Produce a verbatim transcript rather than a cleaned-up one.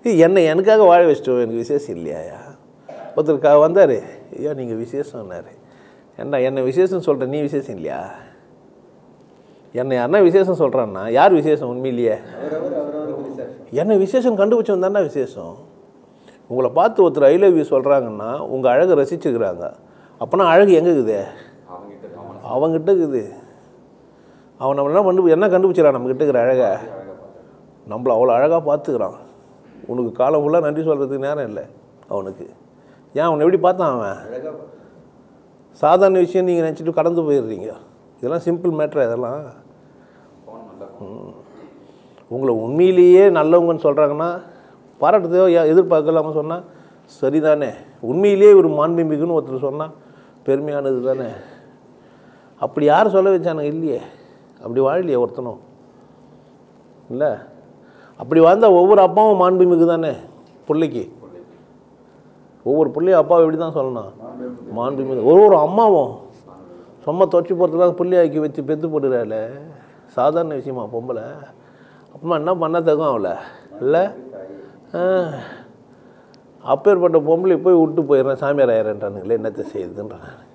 என்னை எனக்காக வாழ வச்சிட்டோம், எனக்கு விசேஷம் இல்லையாயா? ஒருத்தருக்காக வந்தார், ஐயா நீங்கள் விசேஷம்னாரு. ஏண்டா என்னை விசேஷம் சொல்கிற, நீ விசேஷம் இல்லையா? என்னை யாருன்னா விசேஷம் சொல்கிறான்னா யார் விசேஷம்? உண்மையிலேயே என்னை விசேஷம் கண்டுபிடிச்சவன் தானே விசேஷம். உங்களை பார்த்து ஒருத்தர் ஐ லவ் யூ சொல்கிறாங்கன்னா உங்கள் அழகை ரசிச்சுக்கிறாங்க. அப்போனா அழகு எங்கே இருக்குது? அவங்ககிட்ட இருக்குது. அவன் நம்மளெல்லாம் கண்டு என்ன கண்டுபிடிச்சிடறான்? நம்மக்கிட்ட இருக்கிற அழகை நம்மளை அவ்வளோ அழகாக பார்த்துக்கிறான். உனக்கு காலம் ஃபுல்லாக நன்றி சொல்கிறதுக்கு நேரம் இல்லை அவனுக்கு. ஏன் அவனை எப்படி பார்த்தான் அவன்? சாதாரண விஷயம் நீங்கள் நினச்சிட்டு கடந்து போயிடுறீங்க. இதெல்லாம் சிம்பிள் மேட்ரு. இதெல்லாம் உங்களை உண்மையிலேயே நல்லவங்கன்னு சொல்கிறாங்கன்னா பாராட்டுதோ எதிர்பார்க்கலாமல் சொன்னால் சரிதானே. உண்மையிலேயே ஒரு மாண்புமிகுன்னு ஒருத்தர் சொன்னால் பெருமையானது தானே. அப்படி யார் சொல்ல வச்சானுங்க? இல்லையே, அப்படி வாழலையே ஒருத்தனும் இல்லை. அப்படி வாழ்ந்தால் ஒவ்வொரு அப்பாவும் மாண்புமிகு தானே பிள்ளைக்கு. ஒவ்வொரு பிள்ளையும் அப்பாவை எப்படி தான் சொல்லணும்? மாண்புமிகு. ஒவ்வொரு அம்மாவும் சும்மா தொச்சு போகிறதுலாம் பிள்ளையாக்கி வச்சு பெற்று போட்டுறாள். சாதாரண விஷயமா பொம்பளை? அப்புறமா என்ன பண்ண தகும் அவளை இல்லை. அப்பேற்பட்ட பொம்பளை போய் விட்டு போயிடுறேன் சாமியார் ஆயிரன்றானுங்களே, என்னத்தை செய்யுதுன்றான்.